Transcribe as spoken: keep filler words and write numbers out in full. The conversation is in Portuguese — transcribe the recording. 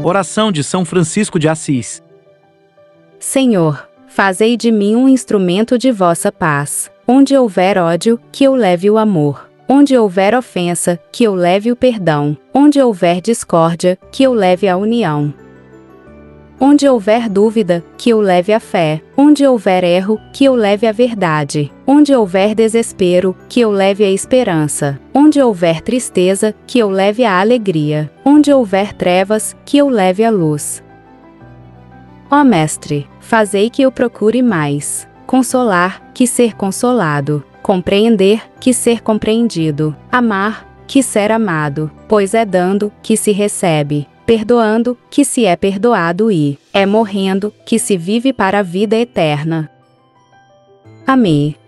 Oração de São Francisco de Assis. Senhor, fazei de mim um instrumento de vossa paz. Onde houver ódio, que eu leve o amor. Onde houver ofensa, que eu leve o perdão. Onde houver discórdia, que eu leve a união. Onde houver dúvida, que eu leve a fé. Onde houver erro, que eu leve a verdade. Onde houver desespero, que eu leve a esperança. Onde houver tristeza, que eu leve a alegria. Onde houver trevas, que eu leve a luz. Ó Mestre, fazei que eu procure mais consolar, que ser consolado, compreender, que ser compreendido, amar, que ser amado, pois é dando, que se recebe, perdoando, que se é perdoado e é morrendo, que se vive para a vida eterna. Amém.